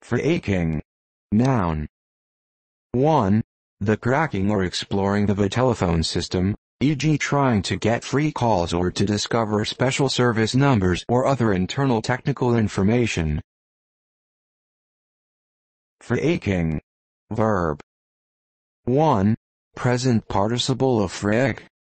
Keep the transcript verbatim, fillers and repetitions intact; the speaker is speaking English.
Phreaking. Noun. one. The cracking or exploring of a telephone system, for example trying to get free calls or to discover special service numbers or other internal technical information. Phreaking. Verb. one. Present participle of phreak.